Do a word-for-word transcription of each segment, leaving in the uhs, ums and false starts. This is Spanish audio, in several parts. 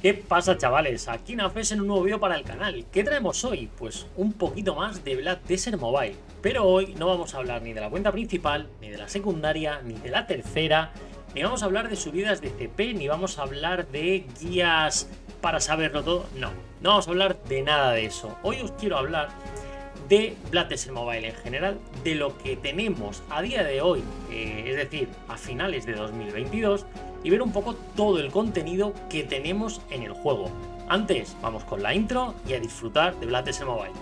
¿Qué pasa, chavales? Aquí Nafes en un nuevo vídeo para el canal. ¿Qué traemos hoy? Pues un poquito más de Black Desert Mobile. Pero hoy no vamos a hablar ni de la cuenta principal, ni de la secundaria, ni de la tercera, ni vamos a hablar de subidas de C P, ni vamos a hablar de guías para saberlo todo. No, no vamos a hablar de nada de eso. Hoy os quiero hablar de Black Desert Mobile en general, de lo que tenemos a día de hoy, eh, es decir, a finales de dos mil veintidós, y ver un poco todo el contenido que tenemos en el juego. Antes, vamos con la intro y a disfrutar de Black Desert Mobile.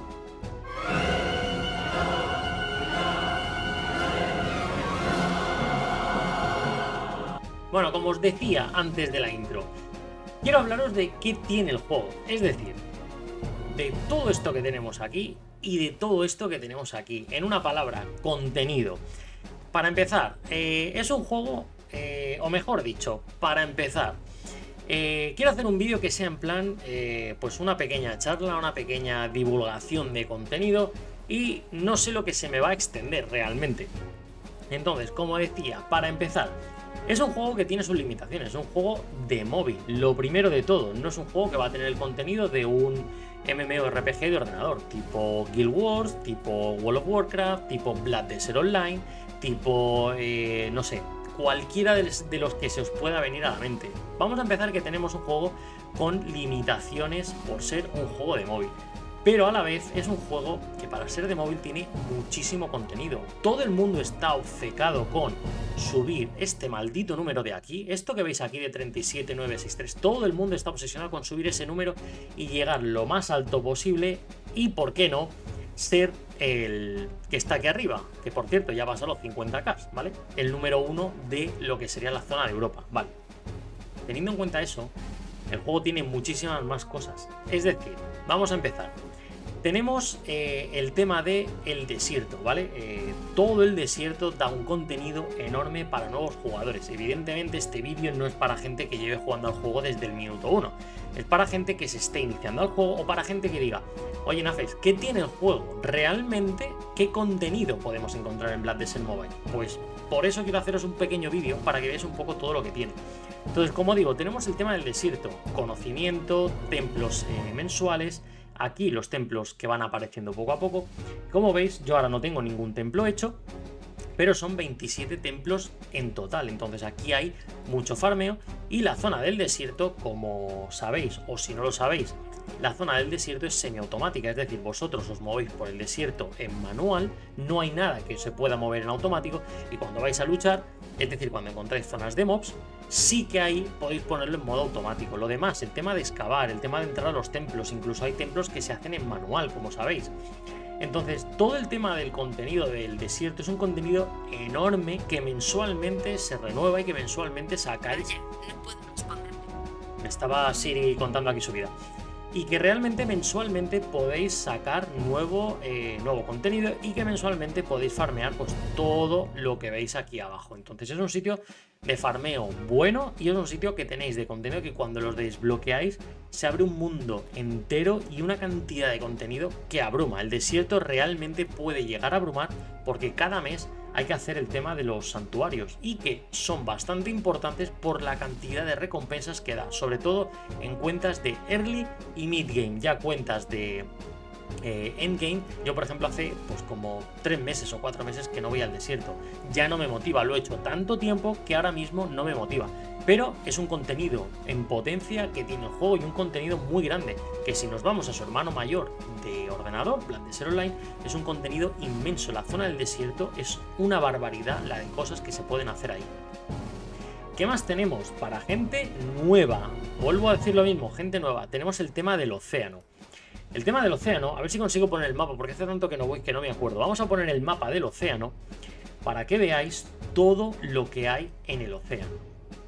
Bueno, como os decía antes de la intro, quiero hablaros de qué tiene el juego, es decir, de todo esto que tenemos aquí y de todo esto que tenemos aquí. En una palabra, contenido. Para empezar, eh, es un juego, eh, o mejor dicho, para empezar, eh, quiero hacer un vídeo que sea en plan, eh, pues una pequeña charla, una pequeña divulgación de contenido, y no sé lo que se me va a extender realmente. Entonces, como decía, para empezar, es un juego que tiene sus limitaciones, es un juego de móvil, lo primero de todo. No es un juego que va a tener el contenido de un MMORPG de ordenador, tipo Guild Wars, tipo World of Warcraft, tipo Black Desert Online, tipo, eh, no sé, cualquiera de los que se os pueda venir a la mente. Vamos a empezar que tenemos un juego con limitaciones por ser un juego de móvil. Pero a la vez es un juego que para ser de móvil tiene muchísimo contenido. Todo el mundo está obcecado con subir este maldito número de aquí. Esto que veis aquí de treinta y siete mil novecientos sesenta y tres. Todo el mundo está obsesionado con subir ese número y llegar lo más alto posible. Y por qué no, ser el que está aquí arriba. Que por cierto ya pasa los cincuenta k, ¿vale? El número uno de lo que sería la zona de Europa, ¿vale? Teniendo en cuenta eso, el juego tiene muchísimas más cosas. Es decir, vamos a empezar. Tenemos eh, el tema de el desierto, ¿vale? Eh, todo el desierto da un contenido enorme para nuevos jugadores. Evidentemente este vídeo no es para gente que lleve jugando al juego desde el minuto uno. Es para gente que se esté iniciando al juego o para gente que diga, oye Nafes, ¿qué tiene el juego? ¿Realmente qué contenido podemos encontrar en Black Desert Mobile? Pues por eso quiero haceros un pequeño vídeo para que veáis un poco todo lo que tiene. Entonces, como digo, tenemos el tema del desierto, conocimiento, templos eh, mensuales. Aquí los templos que van apareciendo poco a poco. Como veis, yo ahora no tengo ningún templo hecho, pero son veintisiete templos en total. Entonces aquí hay mucho farmeo. Y la zona del desierto, como sabéis, o si no lo sabéis, la zona del desierto es semiautomática. Es decir, vosotros os movéis por el desierto en manual. No hay nada que se pueda mover en automático. Y cuando vais a luchar, es decir, cuando encontráis zonas de mobs, sí que ahí podéis ponerlo en modo automático. Lo demás, el tema de excavar, el tema de entrar a los templos, incluso hay templos que se hacen en manual, como sabéis. Entonces, todo el tema del contenido del desierto es un contenido enorme que mensualmente se renueva y que mensualmente sacáis. Oye, no puedo responderte. Me estaba Siri contando aquí su vida. Y que realmente mensualmente podéis sacar nuevo, eh, nuevo contenido y que mensualmente podéis farmear pues todo lo que veis aquí abajo. Entonces es un sitio de farmeo bueno y es un sitio que tenéis de contenido que cuando los desbloqueáis se abre un mundo entero y una cantidad de contenido que abruma. El desierto realmente puede llegar a abrumar porque cada mes hay que hacer el tema de los santuarios y que son bastante importantes por la cantidad de recompensas que da, sobre todo en cuentas de early y mid game, ya cuentas de eh, endgame. Yo por ejemplo hace pues como tres meses o cuatro meses que no voy al desierto, ya no me motiva, lo he hecho tanto tiempo que ahora mismo no me motiva. Pero es un contenido en potencia que tiene el juego y un contenido muy grande, que si nos vamos a su hermano mayor de ordenador, Black Desert Online, es un contenido inmenso. La zona del desierto es una barbaridad la de cosas que se pueden hacer ahí. ¿Qué más tenemos? Para gente nueva, vuelvo a decir lo mismo, gente nueva, tenemos el tema del océano. El tema del océano, a ver si consigo poner el mapa, porque hace tanto que no voy que no me acuerdo. Vamos a poner el mapa del océano para que veáis todo lo que hay en el océano.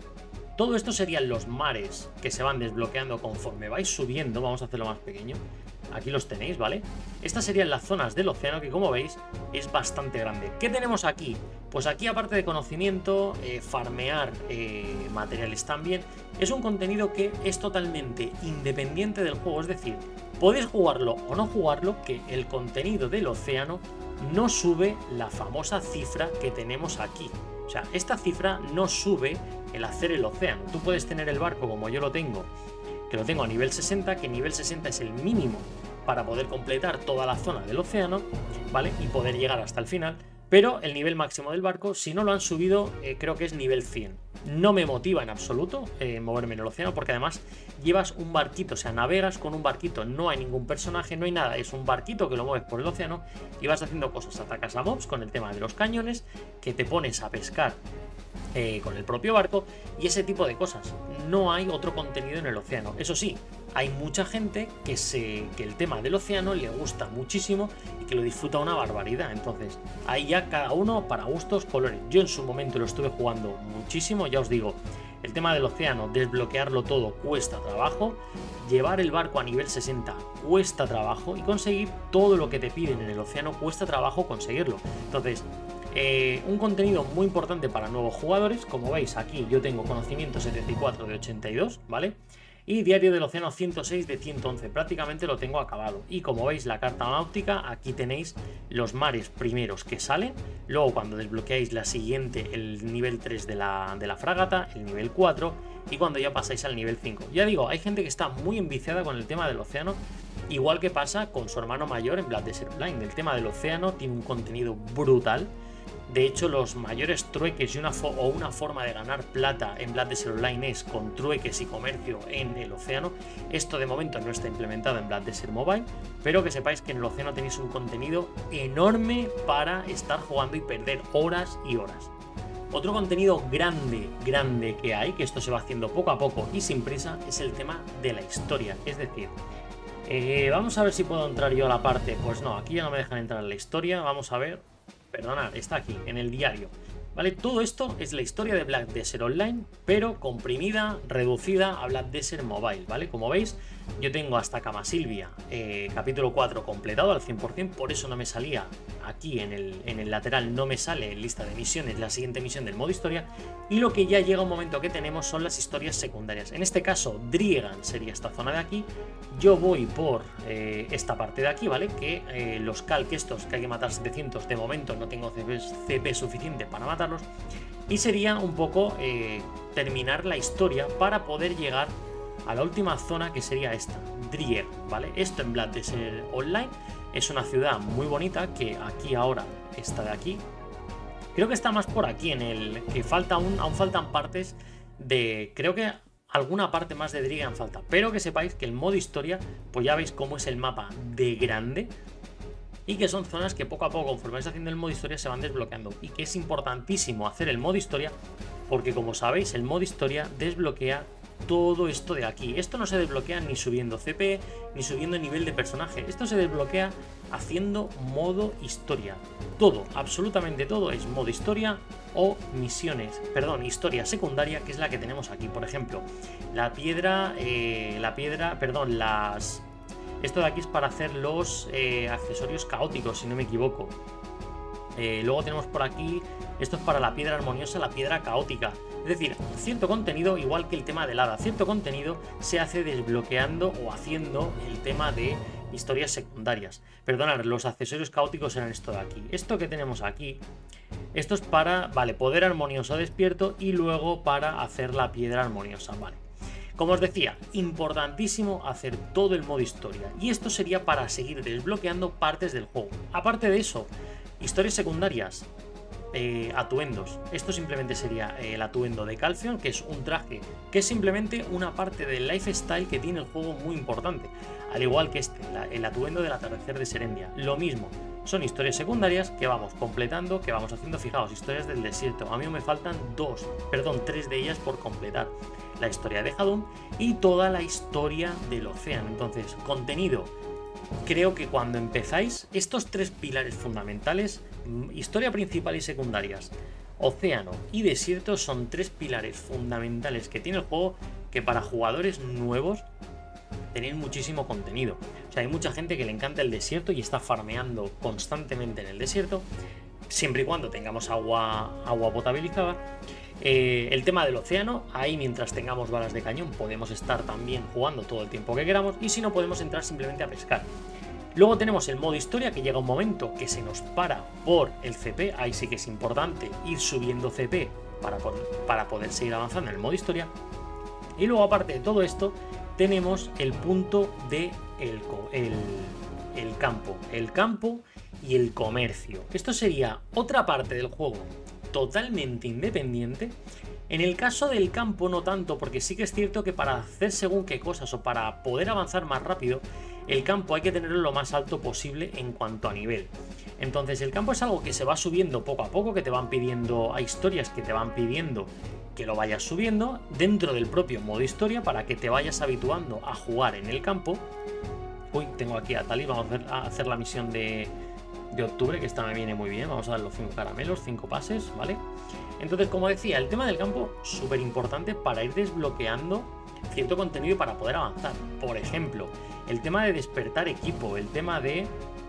Todo esto serían los mares que se van desbloqueando conforme vais subiendo. Vamos a hacerlo más pequeño. Aquí los tenéis, ¿vale? Estas serían las zonas del océano que, como veis, es bastante grande. ¿Qué tenemos aquí? Pues aquí, aparte de conocimiento, eh, farmear eh, materiales también, es un contenido que es totalmente independiente del juego. Es decir, podéis jugarlo o no jugarlo, que el contenido del océano no sube la famosa cifra que tenemos aquí. O sea, esta cifra no sube el hacer el océano. Tú puedes tener el barco como yo lo tengo que lo tengo a nivel sesenta, que nivel sesenta es el mínimo para poder completar toda la zona del océano, ¿vale? Y poder llegar hasta el final. Pero el nivel máximo del barco, si no lo han subido, eh, creo que es nivel cien. No me motiva en absoluto eh, moverme en el océano, porque además llevas un barquito, o sea, navegas con un barquito, no hay ningún personaje, no hay nada, es un barquito que lo mueves por el océano y vas haciendo cosas, atacas a mobs con el tema de los cañones, que te pones a pescar eh, con el propio barco y ese tipo de cosas. No hay otro contenido en el océano. Eso sí, hay mucha gente que, se, que el tema del océano le gusta muchísimo y que lo disfruta una barbaridad. Entonces, ahí ya cada uno para gustos, colores. Yo en su momento lo estuve jugando muchísimo, ya os digo, el tema del océano, desbloquearlo todo cuesta trabajo, llevar el barco a nivel sesenta cuesta trabajo y conseguir todo lo que te piden en el océano cuesta trabajo conseguirlo. Entonces, eh, un contenido muy importante para nuevos jugadores. Como veis aquí yo tengo conocimiento setenta y cuatro de ochenta y dos, ¿vale? Y diario del océano ciento seis de ciento once, prácticamente lo tengo acabado. Y como veis la carta náutica, aquí tenéis los mares primeros que salen. Luego cuando desbloqueáis la siguiente, el nivel tres de la, de la fragata, el nivel cuatro. Y cuando ya pasáis al nivel cinco. Ya digo, hay gente que está muy enviciada con el tema del océano. Igual que pasa con su hermano mayor en Blood Desert Blind. El tema del océano tiene un contenido brutal. De hecho, los mayores trueques y una o una forma de ganar plata en Blood Desert Online es con trueques y comercio en el océano. Esto de momento no está implementado en Blood Desert Mobile, pero que sepáis que en el océano tenéis un contenido enorme para estar jugando y perder horas y horas. Otro contenido grande, grande que hay, que esto se va haciendo poco a poco y sin prisa, es el tema de la historia. Es decir, eh, vamos a ver si puedo entrar yo a la parte. Pues no, aquí ya no me dejan entrar en la historia. Vamos a ver. Perdonad, está aquí, en el diario. ¿Vale? Todo esto es la historia de Blood Desert Online, pero comprimida, reducida a Blood Desert Mobile, ¿vale? Como veis, yo tengo hasta Camasilvia, eh, capítulo cuatro completado al cien por cien, por eso no me salía aquí en el, en el lateral, no me sale en lista de misiones la siguiente misión del modo historia, y lo que ya llega un momento que tenemos son las historias secundarias. En este caso, Driegan sería esta zona de aquí. Yo voy por eh, esta parte de aquí, ¿vale? Que eh, los calc estos que hay que matar setecientos, de momento no tengo C P suficiente para matarlos. Y sería un poco eh, terminar la historia para poder llegar a la última zona, que sería esta, Driegan, ¿vale? Esto en Blood Desert Online es una ciudad muy bonita que aquí ahora, esta de aquí, creo que está más por aquí, en el que falta aún, aún faltan partes de, creo que alguna parte más de Driegan falta, pero que sepáis que el modo historia, pues ya veis cómo es el mapa de grande y que son zonas que poco a poco, conforme vais haciendo el modo historia, se van desbloqueando, y que es importantísimo hacer el modo historia porque, como sabéis, el modo historia desbloquea todo esto de aquí. Esto no se desbloquea ni subiendo C P ni subiendo nivel de personaje, esto se desbloquea haciendo modo historia. Todo, absolutamente todo es modo historia o misiones, perdón, historia secundaria, que es la que tenemos aquí. Por ejemplo, la piedra, eh, la piedra, perdón, las... Esto de aquí es para hacer los eh, accesorios caóticos, si no me equivoco. Eh, luego tenemos por aquí, esto es para la piedra armoniosa, la piedra caótica. Es decir, cierto contenido, igual que el tema del hada, cierto contenido se hace desbloqueando o haciendo el tema de historias secundarias. Perdonad, los accesorios caóticos eran esto de aquí. Esto que tenemos aquí, esto es para, vale, poder armonioso despierto y luego para hacer la piedra armoniosa, vale. Como os decía, importantísimo hacer todo el modo historia, y esto sería para seguir desbloqueando partes del juego. Aparte de eso, historias secundarias, eh, atuendos. Esto simplemente sería eh, el atuendo de Calpheon, que es un traje que es simplemente una parte del lifestyle que tiene el juego muy importante. Al igual que este, la, el atuendo del atardecer de Serendia. Lo mismo, son historias secundarias que vamos completando, que vamos haciendo. Fijaos, historias del desierto. A mí me faltan dos, perdón, tres de ellas por completar. La historia de Hadum y toda la historia del océano. Entonces, contenido. Creo que cuando empezáis, estos tres pilares fundamentales, historia principal y secundarias, océano y desierto, son tres pilares fundamentales que tiene el juego, que para jugadores nuevos tenéis muchísimo contenido. O sea, hay mucha gente que le encanta el desierto y está farmeando constantemente en el desierto, siempre y cuando tengamos agua, agua potabilizada. Eh, el tema del océano, ahí mientras tengamos balas de cañón podemos estar también jugando todo el tiempo que queramos, y si no, podemos entrar simplemente a pescar. Luego tenemos el modo historia, que llega un momento que se nos para por el C P, ahí sí que es importante ir subiendo C P para, para poder seguir avanzando en el modo historia. Y luego, aparte de todo esto, tenemos el punto de el, el, el campo. El campo y el comercio. Esto sería otra parte del juego totalmente independiente. En el caso del campo no tanto, porque sí que es cierto que para hacer según qué cosas o para poder avanzar más rápido, el campo hay que tenerlo lo más alto posible en cuanto a nivel. Entonces el campo es algo que se va subiendo poco a poco, que te van pidiendo, hay historias que te van pidiendo que lo vayas subiendo dentro del propio modo historia para que te vayas habituando a jugar en el campo. Uy, tengo aquí a Tali, vamos a hacer, a hacer la misión de, de octubre, que esta me viene muy bien. Vamos a dar los cinco caramelos, cinco pases, ¿vale? Entonces, como decía, el tema del campo súper importante para ir desbloqueando cierto contenido para poder avanzar. Por ejemplo, el tema de despertar equipo, el tema de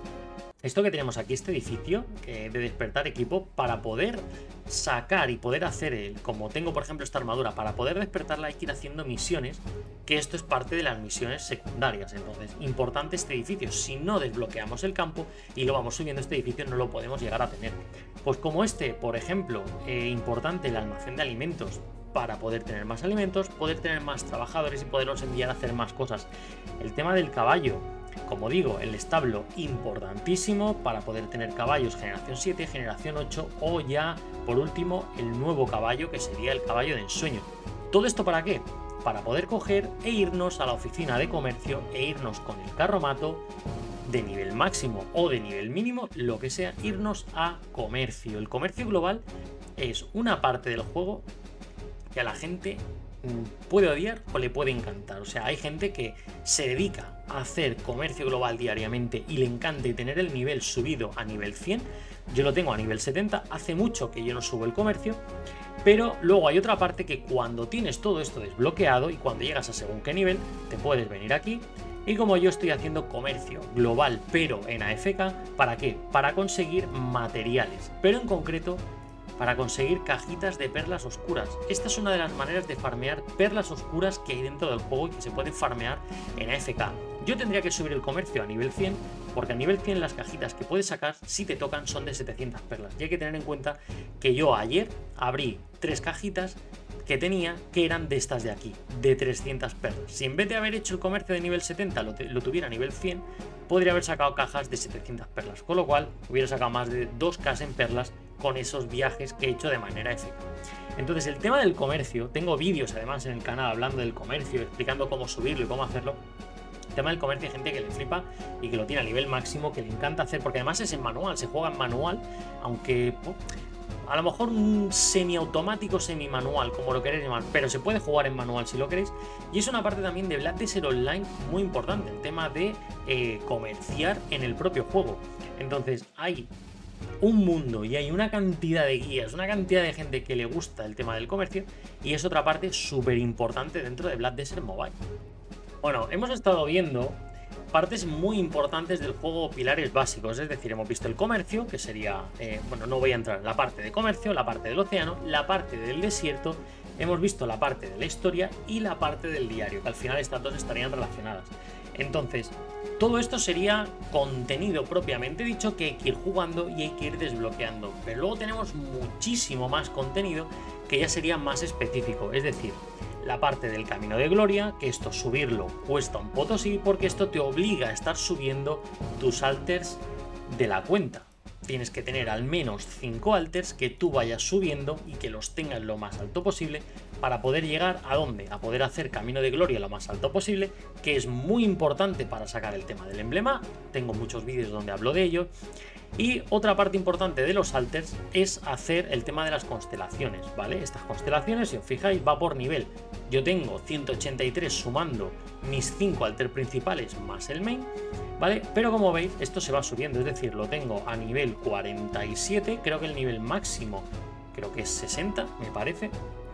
esto que tenemos aquí, este edificio, eh, de despertar equipo, para poder sacar y poder hacer el, como tengo por ejemplo esta armadura, para poder despertarla hay que ir haciendo misiones, que esto es parte de las misiones secundarias. Entonces, importante este edificio, si no desbloqueamos el campo y lo vamos subiendo, este edificio no lo podemos llegar a tener. Pues como este, por ejemplo, eh, importante el almacén de alimentos, para poder tener más alimentos, poder tener más trabajadores y poderlos enviar a hacer más cosas. El tema del caballo, como digo, el establo importantísimo para poder tener caballos generación siete, generación ocho o ya, por último, el nuevo caballo que sería el caballo de ensueño. ¿Todo esto para qué? Para poder coger e irnos a la oficina de comercio e irnos con el carromato de nivel máximo o de nivel mínimo, lo que sea, irnos a comercio. El comercio global es una parte del juego que a la gente puede odiar o le puede encantar. O sea, hay gente que se dedica a hacer comercio global diariamente y le encanta tener el nivel subido a nivel cien. Yo lo tengo a nivel setenta, hace mucho que yo no subo el comercio, pero luego hay otra parte que cuando tienes todo esto desbloqueado y cuando llegas a según qué nivel, te puedes venir aquí. Y como yo estoy haciendo comercio global pero en A F K, ¿para qué? Para conseguir materiales, pero en concreto para conseguir cajitas de perlas oscuras. Esta es una de las maneras de farmear perlas oscuras que hay dentro del juego y que se pueden farmear en A F K. Yo tendría que subir el comercio a nivel cien, porque a nivel cien las cajitas que puedes sacar, si te tocan, son de setecientas perlas. Y hay que tener en cuenta que yo ayer abrí tres cajitas que tenía que eran de estas de aquí, de trescientas perlas. Si en vez de haber hecho el comercio de nivel setenta lo, lo tuviera a nivel cien, podría haber sacado cajas de setecientas perlas, con lo cual hubiera sacado más de dos K en perlas con esos viajes que he hecho de manera efectiva. Entonces, el tema del comercio, tengo vídeos además en el canal hablando del comercio, explicando cómo subirlo y cómo hacerlo. El tema del comercio hay gente que le flipa y que lo tiene a nivel máximo, que le encanta hacer, porque además es en manual, se juega en manual, aunque oh, a lo mejor un semiautomático, semi-manual, como lo queréis llamar, pero se puede jugar en manual si lo queréis. Y es una parte también de Black Desert Online muy importante, el tema de eh, comerciar en el propio juego. Entonces, hay un mundo y hay una cantidad de guías, una cantidad de gente que le gusta el tema del comercio, y es otra parte súper importante dentro de Black Desert Mobile. Bueno, hemos estado viendo partes muy importantes del juego, pilares básicos, es decir, hemos visto el comercio, que sería, eh, bueno, no voy a entrar en la parte de comercio, la parte del océano, la parte del desierto, hemos visto la parte de la historia y la parte del diario, que al final estas dos estarían relacionadas. Entonces, todo esto sería contenido propiamente dicho que hay que ir jugando y hay que ir desbloqueando, pero luego tenemos muchísimo más contenido que ya sería más específico, es decir, la parte del camino de gloria, que esto subirlo cuesta un potosí porque esto te obliga a estar subiendo tus alters de la cuenta. Tienes que tener al menos cinco alters que tú vayas subiendo y que los tengas lo más alto posible para poder llegar a dónde, a poder hacer camino de gloria lo más alto posible, que es muy importante para sacar el tema del emblema. Tengo muchos vídeos donde hablo de ello. Y otra parte importante de los alters es hacer el tema de las constelaciones, ¿vale? Estas constelaciones, si os fijáis, va por nivel. Yo tengo ciento ochenta y tres sumando mis cinco alters principales más el main, ¿vale? Pero como veis, esto se va subiendo, es decir, lo tengo a nivel cuarenta y siete, creo que el nivel máximo, creo que es sesenta, me parece,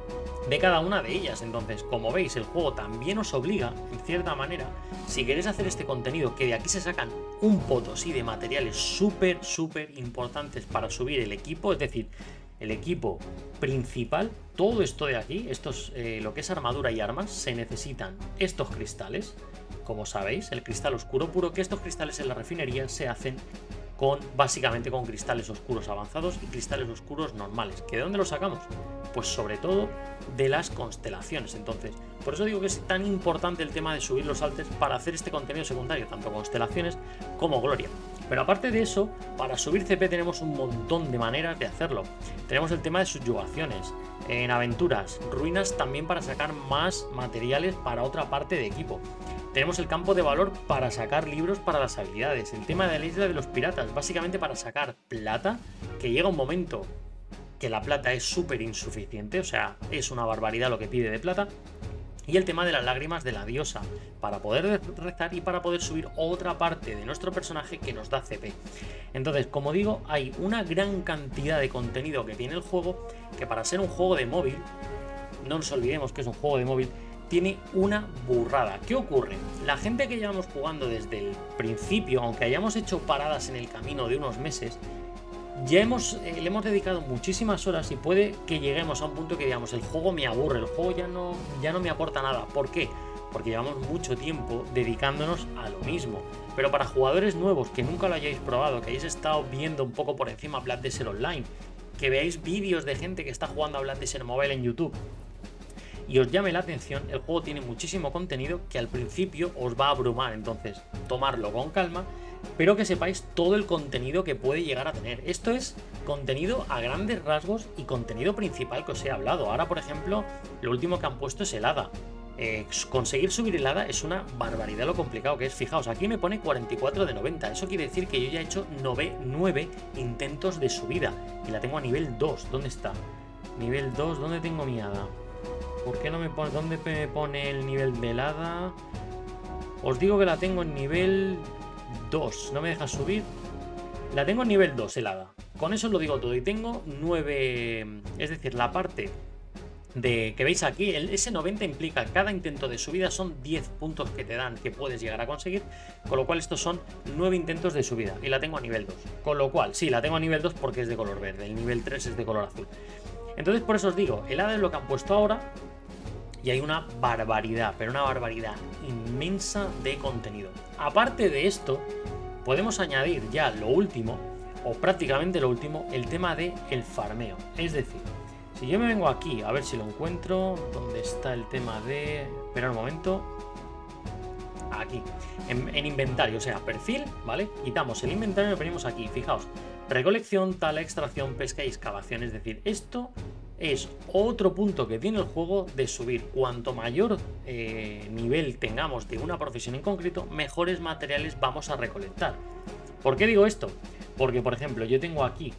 de cada una de ellas. Entonces, como veis, el juego también os obliga, en cierta manera, si queréis hacer este contenido, que de aquí se sacan un potosí de materiales súper, súper importantes para subir el equipo, es decir, el equipo principal, todo esto de aquí, estos, eh, lo que es armadura y armas, se necesitan estos cristales, como sabéis, el cristal oscuro puro, que estos cristales en la refinería se hacen con básicamente con cristales oscuros avanzados y cristales oscuros normales. ¿Que de dónde los sacamos? Pues sobre todo de las constelaciones. Entonces, por eso digo que es tan importante el tema de subir los alters para hacer este contenido secundario, tanto constelaciones como gloria. Pero aparte de eso, para subir C P tenemos un montón de maneras de hacerlo. Tenemos el tema de subyugaciones, en aventuras, ruinas también para sacar más materiales para otra parte de equipo. Tenemos el campo de valor para sacar libros para las habilidades. El tema de la isla de los piratas, básicamente para sacar plata, que llega un momento que la plata es súper insuficiente, o sea, es una barbaridad lo que pide de plata. Y el tema de las lágrimas de la diosa, para poder rezar y para poder subir otra parte de nuestro personaje que nos da C P. Entonces, como digo, hay una gran cantidad de contenido que tiene el juego, que para ser un juego de móvil, no nos olvidemos que es un juego de móvil, tiene una burrada. ¿Qué ocurre? La gente que llevamos jugando desde el principio, aunque hayamos hecho paradas en el camino de unos meses, ya hemos, eh, le hemos dedicado muchísimas horas y puede que lleguemos a un punto que digamos, el juego me aburre, el juego ya no, ya no me aporta nada. ¿Por qué? Porque llevamos mucho tiempo dedicándonos a lo mismo. Pero para jugadores nuevos que nunca lo hayáis probado, que hayáis estado viendo un poco por encima Blood Desert Online, que veáis vídeos de gente que está jugando a Blood Desert Mobile en YouTube y os llame la atención, el juego tiene muchísimo contenido que al principio os va a abrumar, entonces tomarlo con calma, pero que sepáis todo el contenido que puede llegar a tener. Esto es contenido a grandes rasgos y contenido principal que os he hablado. Ahora, por ejemplo, lo último que han puesto es el hada. Eh, conseguir subir el hada es una barbaridad lo complicado que es. Fijaos, aquí me pone cuarenta y cuatro de noventa. Eso quiere decir que yo ya he hecho nueve intentos de subida y la tengo a nivel dos. ¿Dónde está? Nivel dos, ¿dónde tengo mi hada? ¿Por qué no me pone? ¿Dónde me pone el nivel del hada? Os digo que la tengo en nivel dos. ¿No me deja subir? La tengo en nivel dos, el hada. Con eso os lo digo todo. Y tengo nueve... Es decir, la parte de que veis aquí, el ese noventa implica cada intento de subida son diez puntos que te dan que puedes llegar a conseguir. Con lo cual estos son nueve intentos de subida. Y la tengo a nivel dos. Con lo cual, sí, la tengo a nivel dos porque es de color verde. El nivel tres es de color azul. Entonces por eso os digo, el hada es lo que han puesto ahora. Y hay una barbaridad, pero una barbaridad inmensa de contenido. Aparte de esto, podemos añadir ya lo último, o prácticamente lo último, el tema de el farmeo. Es decir, si yo me vengo aquí, a ver si lo encuentro, ¿dónde está el tema de...? Espera un momento. Aquí, en, en inventario, o sea, perfil, ¿vale? Quitamos el inventario y lo ponemos aquí, fijaos. Recolección, tala, extracción, pesca y excavación. Es decir, esto es otro punto que tiene el juego de subir. Cuanto mayor eh, nivel tengamos de una profesión en concreto, mejores materiales vamos a recolectar. ¿Por qué digo esto? Porque, por ejemplo, yo tengo aquí,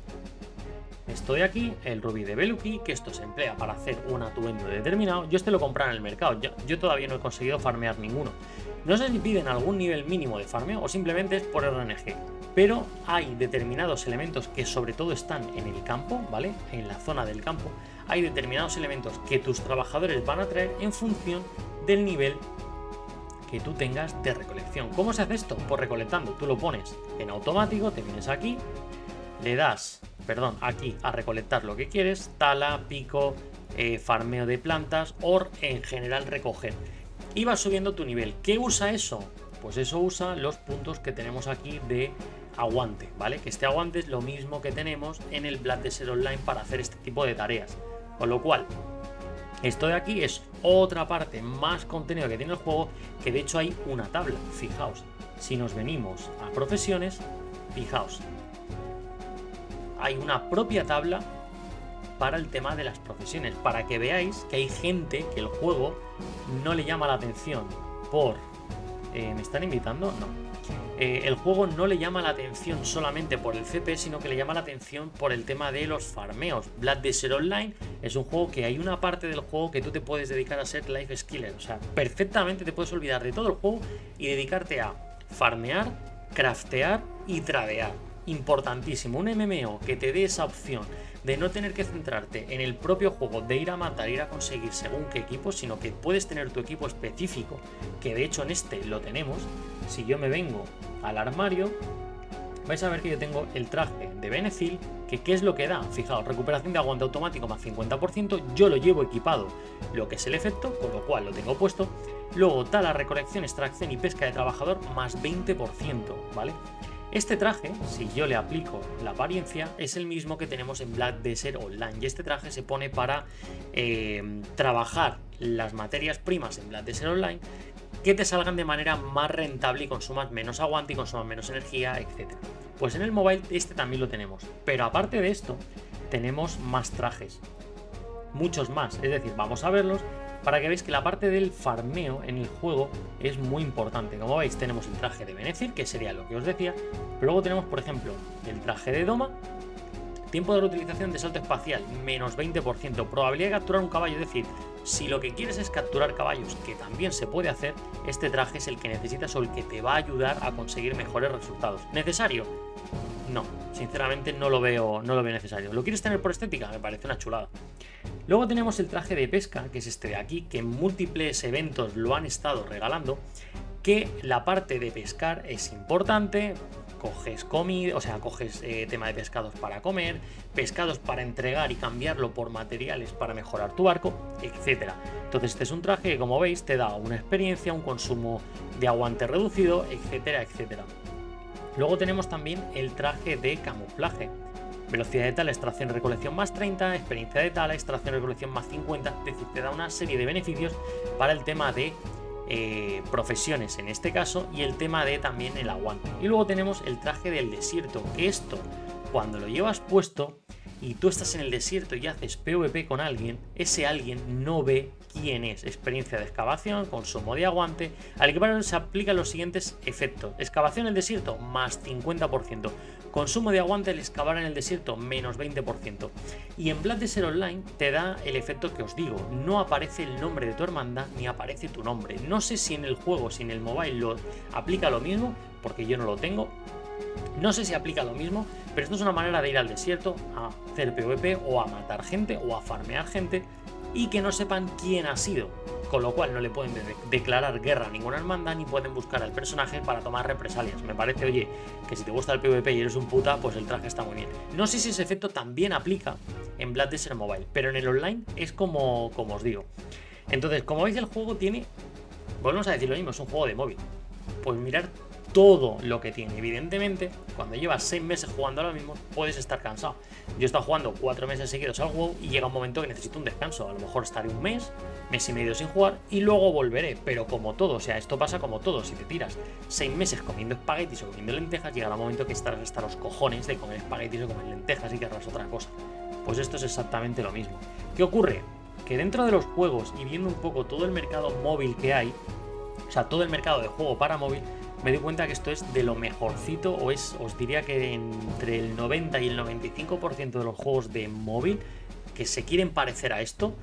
estoy aquí, el rubí de Beluki, que esto se emplea para hacer un atuendo determinado. Yo este lo compré en el mercado, yo, yo todavía no he conseguido farmear ninguno. No sé si piden algún nivel mínimo de farmeo o simplemente es por R N G. Pero hay determinados elementos que sobre todo están en el campo, ¿vale? En la zona del campo. Hay determinados elementos que tus trabajadores van a traer en función del nivel que tú tengas de recolección. ¿Cómo se hace esto? Pues recolectando. Tú lo pones en automático, te vienes aquí, le das, perdón, aquí a recolectar lo que quieres, tala, pico, eh, farmeo de plantas o en general recoger. Y vas subiendo tu nivel. ¿Qué usa eso? Pues eso usa los puntos que tenemos aquí de aguante, ¿vale? Que este aguante es lo mismo que tenemos en el Blood Desert Online para hacer este tipo de tareas. Con lo cual, esto de aquí es otra parte más contenido que tiene el juego, que de hecho hay una tabla. Fijaos, si nos venimos a profesiones, fijaos, hay una propia tabla para el tema de las profesiones, para que veáis que hay gente que el juego no le llama la atención por... Eh, ¿Me están invitando? No. Eh, el juego no le llama la atención solamente por el C P, sino que le llama la atención por el tema de los farmeos. Blood Desert Online es un juego que hay una parte del juego que tú te puedes dedicar a ser life skiller. O sea, perfectamente te puedes olvidar de todo el juego y dedicarte a farmear, craftear y tradear. Importantísimo, un M M O que te dé esa opción de no tener que centrarte en el propio juego, de ir a matar, ir a conseguir según qué equipo, sino que puedes tener tu equipo específico, que de hecho en este lo tenemos. Si yo me vengo al armario, vais a ver que yo tengo el traje de Benefil, que ¿qué es lo que da? Fijaos, recuperación de aguante automático más cincuenta por ciento, yo lo llevo equipado, lo que es el efecto, con lo cual lo tengo puesto. Luego tala, recolección, extracción y pesca de trabajador más veinte por ciento, ¿vale? Este traje, si yo le aplico la apariencia, es el mismo que tenemos en Black Desert Online, y este traje se pone para eh, trabajar las materias primas en Black Desert Online que te salgan de manera más rentable y consumas menos aguante y consumas menos energía, etcétera. Pues en el mobile este también lo tenemos, pero aparte de esto tenemos más trajes, muchos más, es decir, vamos a verlos para que veáis que la parte del farmeo en el juego es muy importante. Como veis, tenemos el traje de Benezir, que sería lo que os decía, pero luego tenemos, por ejemplo, el traje de Doma, tiempo de reutilización de salto espacial, menos veinte por ciento, probabilidad de capturar un caballo, es decir, si lo que quieres es capturar caballos, que también se puede hacer, este traje es el que necesitas o el que te va a ayudar a conseguir mejores resultados. ¿Necesario? No, sinceramente no lo veo, no lo veo necesario. ¿Lo quieres tener por estética? Me parece una chulada. Luego tenemos el traje de pesca, que es este de aquí, que en múltiples eventos lo han estado regalando, que la parte de pescar es importante. Coges comida, o sea, coges eh, tema de pescados para comer, pescados para entregar y cambiarlo por materiales para mejorar tu barco, etcétera. Entonces este es un traje que, como veis, te da una experiencia, un consumo de aguante reducido, etcétera, etcétera. Luego tenemos también el traje de camuflaje. Velocidad de tala, extracción y recolección más treinta, experiencia de tala, extracción y recolección más cincuenta, es decir, te da una serie de beneficios para el tema de eh, profesiones en este caso y el tema de también el aguante. Y luego tenemos el traje del desierto, que esto, cuando lo llevas puesto y tú estás en el desierto y haces PvP con alguien, ese alguien no ve quién es. Experiencia de excavación, consumo de aguante. Al equipario se aplican los siguientes efectos: excavación en el desierto, más cincuenta por ciento. Consumo de aguante al excavar en el desierto, menos veinte por ciento. Y en Black Desert Online te da el efecto que os digo: no aparece el nombre de tu hermandad ni aparece tu nombre. No sé si en el juego, si en el mobile lo aplica lo mismo, porque yo no lo tengo. No sé si aplica lo mismo, pero esto es una manera de ir al desierto a hacer PvP o a matar gente o a farmear gente y que no sepan quién ha sido, con lo cual no le pueden de declarar guerra a ninguna hermandad ni pueden buscar al personaje para tomar represalias. Me parece, oye, que si te gusta el PvP y eres un puta, pues el traje está muy bien. No sé si ese efecto también aplica en Black Desert Mobile, pero en el online es como, como os digo. Entonces, como veis, el juego tiene, volvemos a decir lo mismo, es un juego de móvil. Pues mirar todo lo que tiene. Evidentemente, cuando llevas seis meses jugando a lo mismo, puedes estar cansado. Yo he estado jugando cuatro meses seguidos al WoW y llega un momento que necesito un descanso. A lo mejor estaré un mes, mes y medio sin jugar y luego volveré. Pero como todo, o sea, esto pasa como todo. Si te tiras seis meses comiendo espaguetis o comiendo lentejas, llegará un momento que estarás hasta los cojones de comer espaguetis o comer lentejas y querrás otra cosa. Pues esto es exactamente lo mismo. ¿Qué ocurre? Que dentro de los juegos y viendo un poco todo el mercado móvil que hay, o sea, todo el mercado de juego para móvil, me doy cuenta que esto es de lo mejorcito, o es, os diría que entre el noventa y el noventa y cinco por ciento de los juegos de móvil que se quieren parecer a esto,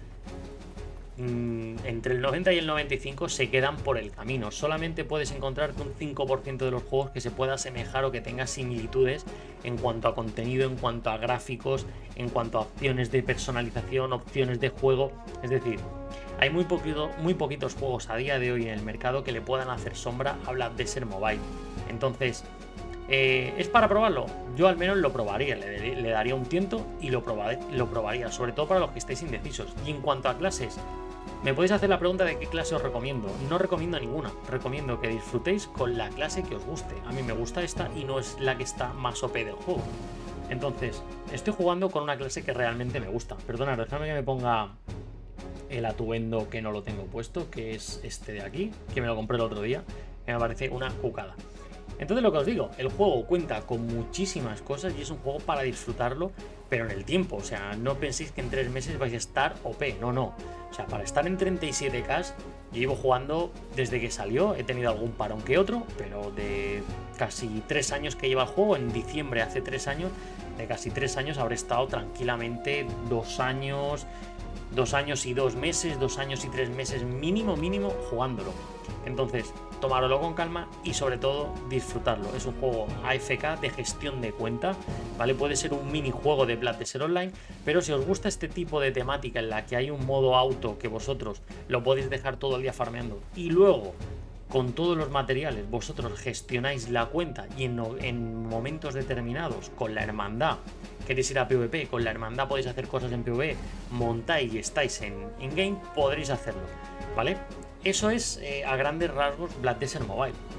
mmm, entre el noventa y el noventa y cinco por ciento se quedan por el camino. Solamente puedes encontrarte un cinco por ciento de los juegos que se pueda asemejar o que tenga similitudes en cuanto a contenido, en cuanto a gráficos, en cuanto a opciones de personalización, opciones de juego. Es decir, hay muy, poquito, muy poquitos juegos a día de hoy en el mercado que le puedan hacer sombra a Black Desert Mobile. Entonces, eh, ¿es para probarlo? Yo al menos lo probaría, le, le daría un tiento y lo, probaré, lo probaría, sobre todo para los que estéis indecisos. Y en cuanto a clases, me podéis hacer la pregunta de qué clase os recomiendo. No recomiendo ninguna, recomiendo que disfrutéis con la clase que os guste. A mí me gusta esta y no es la que está más O P del juego. Entonces, estoy jugando con una clase que realmente me gusta. Perdonad, déjame que me ponga el atuendo que no lo tengo puesto, que es este de aquí, que me lo compré el otro día, que me parece una cucada. Entonces, lo que os digo, el juego cuenta con muchísimas cosas y es un juego para disfrutarlo, pero en el tiempo. O sea, no penséis que en tres meses vais a estar O P, no, no. O sea, para estar en treinta y siete K, yo llevo jugando desde que salió, he tenido algún parón que otro, pero de casi tres años que lleva el juego, en diciembre hace tres años, de casi tres años habré estado tranquilamente dos años... Dos años y dos meses, dos años y tres meses mínimo, mínimo jugándolo. Entonces, tomároslo con calma y sobre todo disfrutarlo. Es un juego A F K de gestión de cuenta, ¿vale? Puede ser un minijuego de Black Desert Online, pero si os gusta este tipo de temática en la que hay un modo auto que vosotros lo podéis dejar todo el día farmeando y luego con todos los materiales vosotros gestionáis la cuenta y en, en momentos determinados con la hermandad queréis ir a PvP, con la hermandad podéis hacer cosas en PvE, montáis y estáis en in-game, podréis hacerlo, ¿vale? Eso es eh, a grandes rasgos Black Desert Mobile.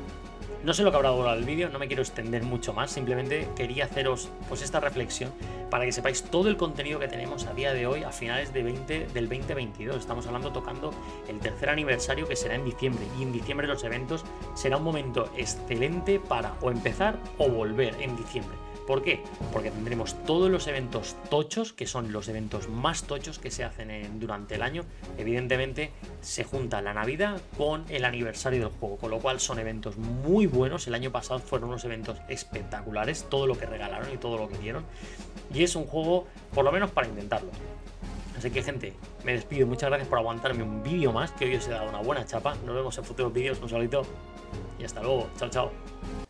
No sé lo que habrá durado el vídeo, no me quiero extender mucho más, simplemente quería haceros pues esta reflexión para que sepáis todo el contenido que tenemos a día de hoy, a finales de veinte, del veinte veintidós. Estamos hablando tocando el tercer aniversario, que será en diciembre, y en diciembre los eventos será un momento excelente para o empezar o volver en diciembre. ¿Por qué? Porque tendremos todos los eventos tochos, que son los eventos más tochos que se hacen en, durante el año. Evidentemente se junta la Navidad con el aniversario del juego, con lo cual son eventos muy buenos. El año pasado fueron unos eventos espectaculares, todo lo que regalaron y todo lo que dieron. Y es un juego, por lo menos para intentarlo. Así que, gente, me despido. Muchas gracias por aguantarme un vídeo más, que hoy os he dado una buena chapa. Nos vemos en futuros vídeos. Un saludito y hasta luego. Chao, chao.